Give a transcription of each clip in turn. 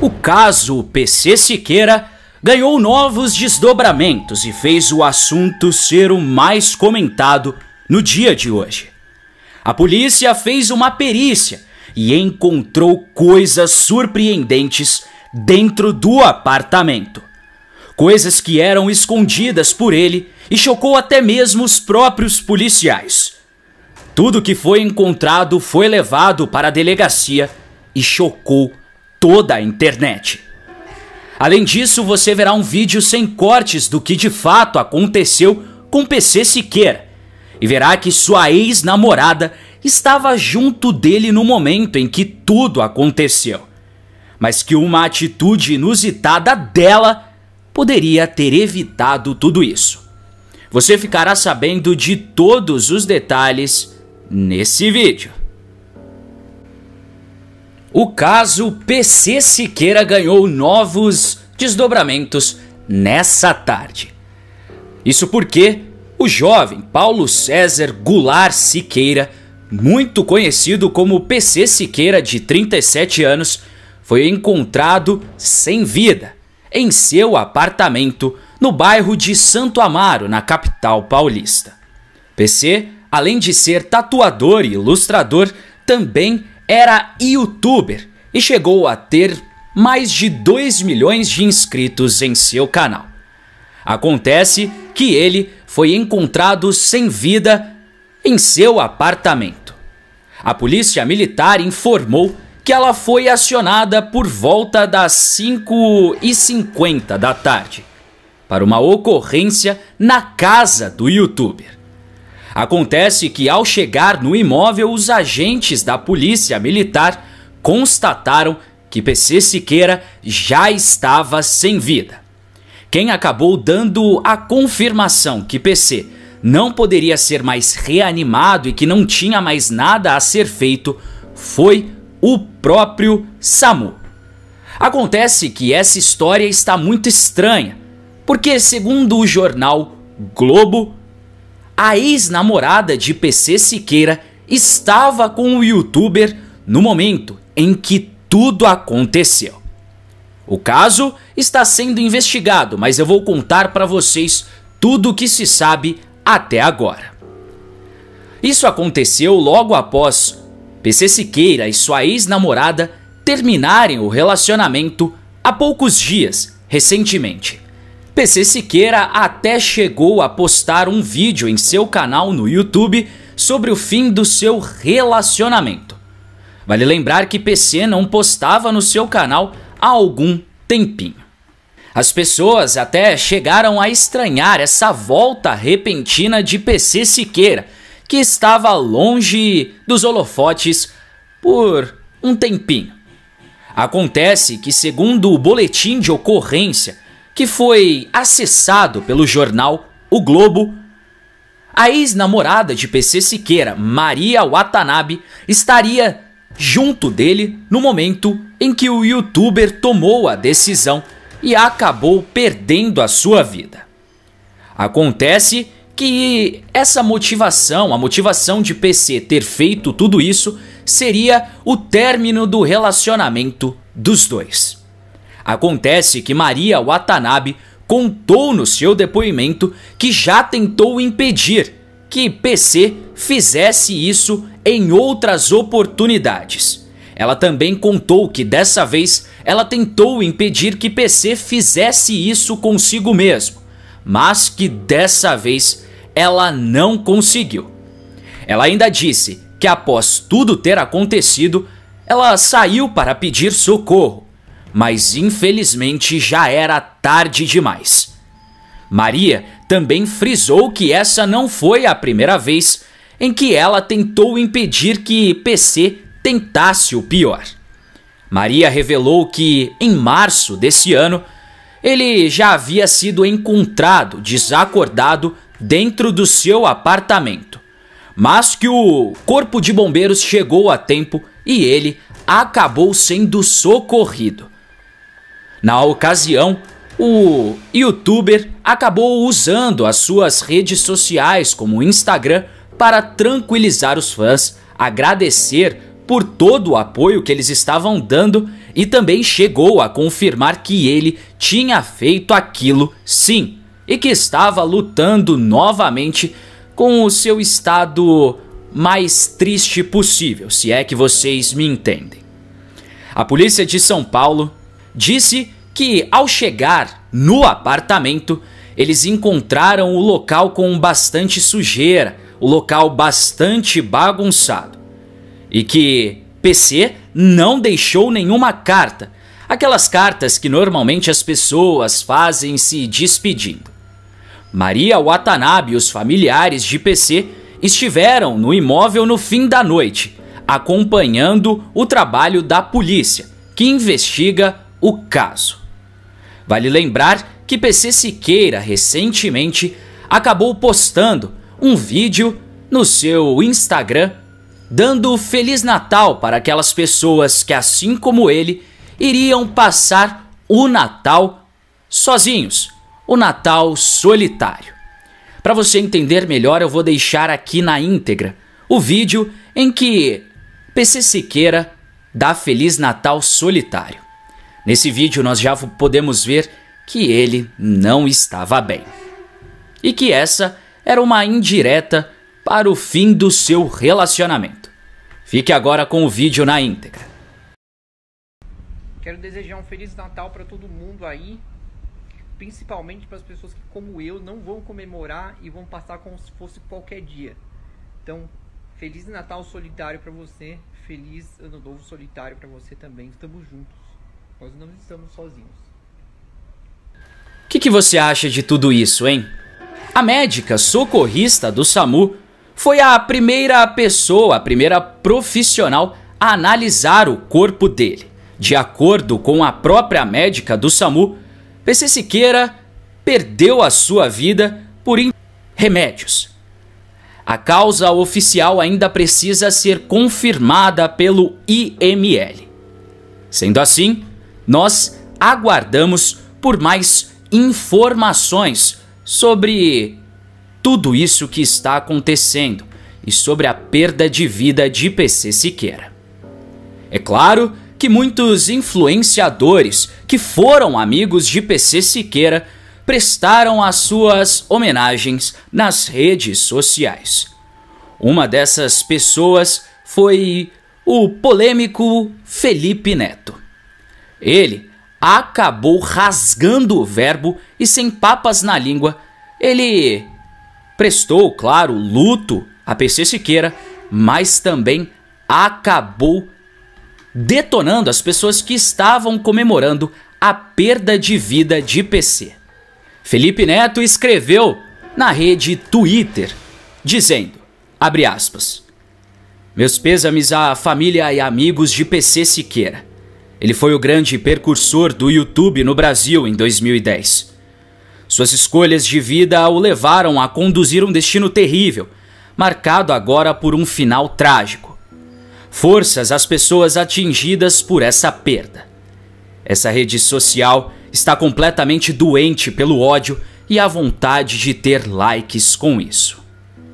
O caso PC Siqueira ganhou novos desdobramentos e fez o assunto ser o mais comentado no dia de hoje. A polícia fez uma perícia e encontrou coisas surpreendentes dentro do apartamento. Coisas que eram escondidas por ele e chocou até mesmo os próprios policiais. Tudo que foi encontrado foi levado para a delegacia e chocou toda a internet. Além disso, você verá um vídeo sem cortes do que de fato aconteceu com PC Siqueira e verá que sua ex-namorada estava junto dele no momento em que tudo aconteceu, mas que uma atitude inusitada dela poderia ter evitado tudo isso. Você ficará sabendo de todos os detalhes nesse vídeo. O caso PC Siqueira ganhou novos desdobramentos nessa tarde. Isso porque o jovem Paulo César Goulart Siqueira, muito conhecido como PC Siqueira, de 37 anos, foi encontrado sem vida em seu apartamento no bairro de Santo Amaro, na capital paulista. PC, além de ser tatuador e ilustrador, também era youtuber e chegou a ter mais de 2 milhões de inscritos em seu canal. Acontece que ele foi encontrado sem vida em seu apartamento. A polícia militar informou que ela foi acionada por volta das 5h50 da tarde para uma ocorrência na casa do youtuber. Acontece que ao chegar no imóvel, os agentes da polícia militar constataram que PC Siqueira já estava sem vida. Quem acabou dando a confirmação que PC não poderia ser mais reanimado e que não tinha mais nada a ser feito foi o próprio SAMU. Acontece que essa história está muito estranha, porque segundo o jornal Globo, a ex-namorada de PC Siqueira estava com o youtuber no momento em que tudo aconteceu. O caso está sendo investigado, mas eu vou contar para vocês tudo o que se sabe até agora. Isso aconteceu logo após PC Siqueira e sua ex-namorada terminarem o relacionamento há poucos dias, recentemente. PC Siqueira até chegou a postar um vídeo em seu canal no YouTube sobre o fim do seu relacionamento. Vale lembrar que PC não postava no seu canal há algum tempinho. As pessoas até chegaram a estranhar essa volta repentina de PC Siqueira, que estava longe dos holofotes por um tempinho. Acontece que, segundo o boletim de ocorrência que foi acessado pelo jornal O Globo, a ex-namorada de PC Siqueira, Maria Watanabe, estaria junto dele no momento em que o youtuber tomou a decisão e acabou perdendo a sua vida. Acontece que essa motivação, a motivação de PC ter feito tudo isso, seria o término do relacionamento dos dois. Acontece que Maria Watanabe contou no seu depoimento que já tentou impedir que PC fizesse isso em outras oportunidades. Ela também contou que dessa vez ela tentou impedir que PC fizesse isso consigo mesmo, mas que dessa vez ela não conseguiu. Ela ainda disse que após tudo ter acontecido, ela saiu para pedir socorro, mas infelizmente já era tarde demais. Maria também frisou que essa não foi a primeira vez em que ela tentou impedir que PC tentasse o pior. Maria revelou que, em março desse ano, ele já havia sido encontrado desacordado dentro do seu apartamento, mas que o corpo de bombeiros chegou a tempo e ele acabou sendo socorrido. Na ocasião, o youtuber acabou usando as suas redes sociais, como o Instagram, para tranquilizar os fãs, agradecer por todo o apoio que eles estavam dando e também chegou a confirmar que ele tinha feito aquilo sim, e que estava lutando novamente com o seu estado mais triste possível, se é que vocês me entendem. A polícia de São Paulo disse que ao chegar no apartamento, eles encontraram o local com bastante sujeira, o local bastante bagunçado, e que PC não deixou nenhuma carta, aquelas cartas que normalmente as pessoas fazem se despedindo. Maria Watanabe e os familiares de PC estiveram no imóvel no fim da noite, acompanhando o trabalho da polícia, que investiga o caso. Vale lembrar que PC Siqueira recentemente acabou postando um vídeo no seu Instagram dando Feliz Natal para aquelas pessoas que, assim como ele, iriam passar o Natal sozinhos, o Natal solitário. Para você entender melhor, eu vou deixar aqui na íntegra o vídeo em que PC Siqueira dá Feliz Natal solitário. Nesse vídeo nós já podemos ver que ele não estava bem e que essa era uma indireta para o fim do seu relacionamento. Fique agora com o vídeo na íntegra. Quero desejar um Feliz Natal para todo mundo aí, principalmente para as pessoas que, como eu, não vão comemorar e vão passar como se fosse qualquer dia. Então, Feliz Natal solitário para você, Feliz Ano Novo solitário para você também. Estamos juntos, nós não estamos sozinhos. O que você acha de tudo isso, hein? A médica socorrista do SAMU foi a primeira pessoa, a primeira profissional a analisar o corpo dele. De acordo com a própria médica do SAMU, PC Siqueira perdeu a sua vida por remédios. A causa oficial ainda precisa ser confirmada pelo IML. Sendo assim, nós aguardamos por mais informações sobre tudo isso que está acontecendo e sobre a perda de vida de PC Siqueira. É claro que muitos influenciadores que foram amigos de PC Siqueira prestaram as suas homenagens nas redes sociais. Uma dessas pessoas foi o polêmico Felipe Neto. Ele acabou rasgando o verbo e, sem papas na língua, ele prestou, claro, luto a PC Siqueira, mas também acabou detonando as pessoas que estavam comemorando a perda de vida de PC. Felipe Neto escreveu na rede Twitter, dizendo, abre aspas, meus pêsames à família e amigos de PC Siqueira. Ele foi o grande precursor do YouTube no Brasil em 2010. Suas escolhas de vida o levaram a conduzir um destino terrível, marcado agora por um final trágico. Forças às pessoas atingidas por essa perda. Essa rede social está completamente doente pelo ódio e a vontade de ter likes com isso.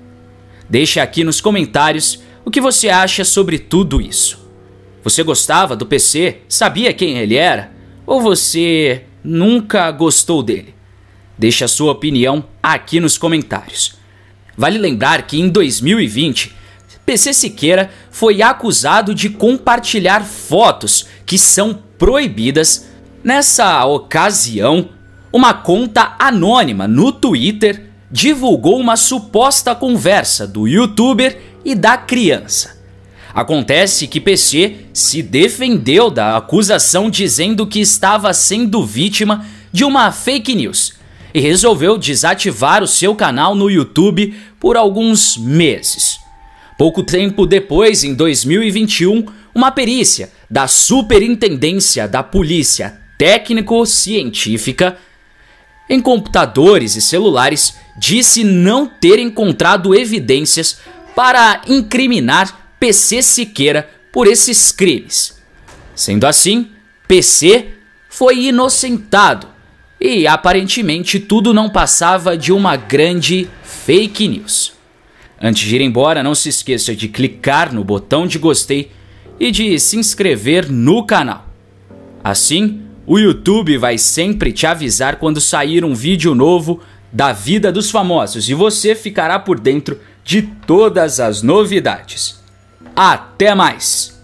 Deixe aqui nos comentários o que você acha sobre tudo isso. Você gostava do PC? Sabia quem ele era? Ou você nunca gostou dele? Deixe a sua opinião aqui nos comentários. Vale lembrar que em 2020, PC Siqueira foi acusado de compartilhar fotos que são proibidas. Nessa ocasião, uma conta anônima no Twitter divulgou uma suposta conversa do youtuber e da criança. Acontece que PC se defendeu da acusação dizendo que estava sendo vítima de uma fake news e resolveu desativar o seu canal no YouTube por alguns meses. Pouco tempo depois, em 2021, uma perícia da Superintendência da Polícia Técnico-Científica em computadores e celulares disse não ter encontrado evidências para incriminar PC Siqueira por esses crimes. Sendo assim, PC foi inocentado e aparentemente tudo não passava de uma grande fake news. Antes de ir embora, não se esqueça de clicar no botão de gostei e de se inscrever no canal. Assim, o YouTube vai sempre te avisar quando sair um vídeo novo da vida dos famosos e você ficará por dentro de todas as novidades. Até mais!